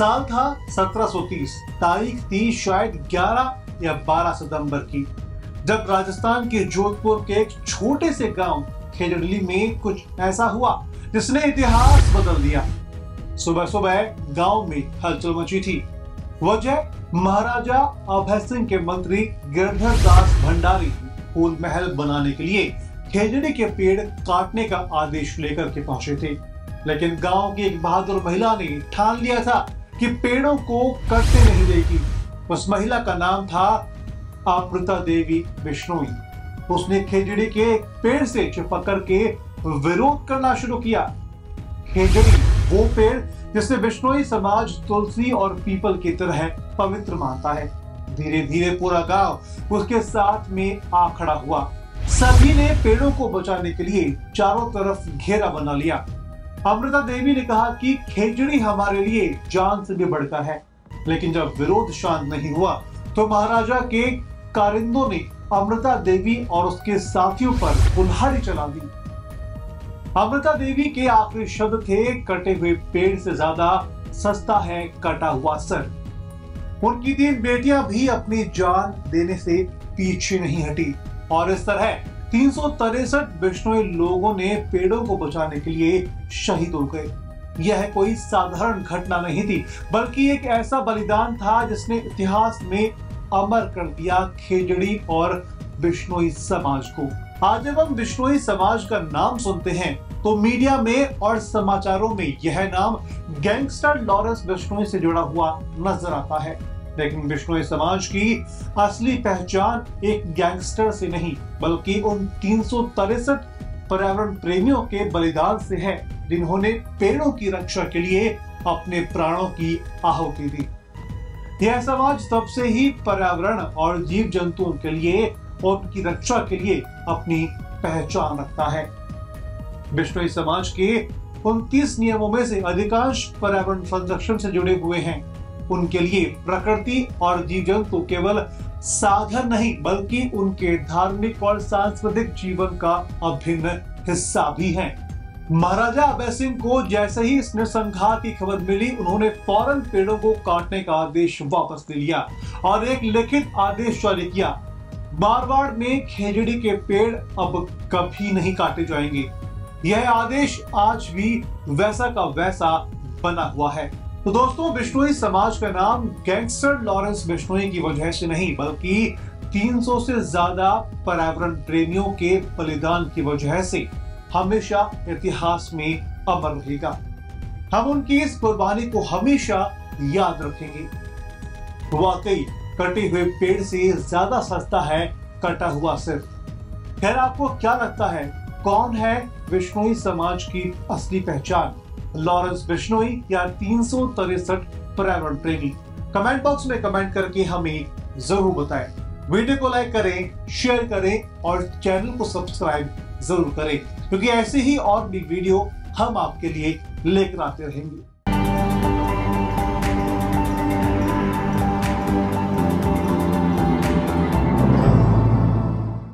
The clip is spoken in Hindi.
साल था 1730, तारीख थी शायद 11 या 12 सितंबर की, जब राजस्थान के जोधपुर के एक छोटे से गांव खेजड़ली में कुछ ऐसा हुआ जिसने इतिहास बदल दिया। सुबह सुबह गांव में हलचल मची थी। वजह महाराजा अभय सिंह के मंत्री गिरधर दास भंडारी फूल महल बनाने के लिए खेजड़ी के पेड़ काटने का आदेश लेकर के पहुंचे थे, लेकिन गांव की एक बहादुर महिला ने ठान लिया था कि पेड़ों को कटने नहीं देगी। उस महिला का नाम था अमृता देवी बिश्नोई। उसने खेजड़ी के एक पेड़ से चिपक करके विरोध करना शुरू किया। खेजड़ी वो पेड़ जिसे बिश्नोई समाज तुलसी और पीपल की तरह पवित्र मानता है। धीरे धीरे पूरा गांव उसके साथ में आ खड़ा हुआ। सभी ने पेड़ों को बचाने के लिए चारों तरफ घेरा बना लिया। अमृता देवी ने कहा कि खेजड़ी हमारे लिए जान से भी बढ़कर है, लेकिन जब विरोध शांत नहीं हुआ तो महाराजा के कारिंदों ने अमृता देवी और उसके साथियों पर कुल्हाड़ी चला दी। अमृता देवी के आखिरी शब्द थे, कटे हुए पेड़ से ज्यादा सस्ता है कटा हुआ सर। उनकी 3 बेटियां भी अपनी जान देने से पीछे नहीं हटी और इस तरह 363 बिश्नोई लोगों ने पेड़ों को बचाने के लिए शहीद हो गए। यह कोई साधारण घटना नहीं थी, बल्कि एक ऐसा बलिदान था जिसने इतिहास में अमर कर दिया खेजड़ी और बिश्नोई समाज को। आज जब हम बिश्नोई समाज का नाम सुनते हैं तो मीडिया में और समाचारों में यह नाम गैंगस्टर लॉरेंस बिश्नोई से जुड़ा हुआ नजर आता है, लेकिन बिश्नोई समाज की असली पहचान एक गैंगस्टर से नहीं बल्कि उन 363 पर्यावरण प्रेमियों के बलिदान से है, जिन्होंने पेड़ों की रक्षा के लिए अपने प्राणों की आहुति दी। यह समाज तब से ही पर्यावरण और जीव जंतुओं के लिए और उनकी रक्षा के लिए अपनी पहचान रखता है। बिश्नोई समाज के 29 नियमों में से अधिकांश पर्यावरण संरक्षण से जुड़े हुए हैं। उनके लिए प्रकृति और जीव जंतु केवल साधन नहीं बल्कि उनके धार्मिक और सांस्कृतिक जीवन का अभिन्न हिस्सा भी हैं। महाराजा अभय सिंह को जैसे ही इस नरसंहार की खबर मिली, उन्होंने फौरन पेड़ों को काटने का आदेश वापस ले लिया और एक लिखित आदेश जारी किया। मारवाड़ में खेजड़ी के पेड़ अब कभी नहीं काटे जाएंगे। यह आदेश आज भी वैसा का वैसा बना हुआ है। तो दोस्तों, बिश्नोई समाज का नाम गैंगस्टर लॉरेंस बिश्नोई की वजह से नहीं बल्कि 300 से ज्यादा पर्यावरण प्रेमियों के बलिदान की वजह से हमेशा इतिहास में अमर रहेगा। हम उनकी इस कुर्बानी को हमेशा याद रखेंगे। वाकई कटे हुए पेड़ से ज्यादा सस्ता है कटा हुआ सिर। खैर, आपको क्या लगता है, कौन है बिश्नोई समाज की असली पहचान, लॉरेंस बिश्नोई या 363 पर्यावरण प्रेमी? कमेंट बॉक्स में कमेंट करके हमें जरूर बताएं। वीडियो को लाइक करें, शेयर करें और चैनल को सब्सक्राइब जरूर करें, क्योंकि ऐसे ही और भी वीडियो हम आपके लिए लेकर आते रहेंगे।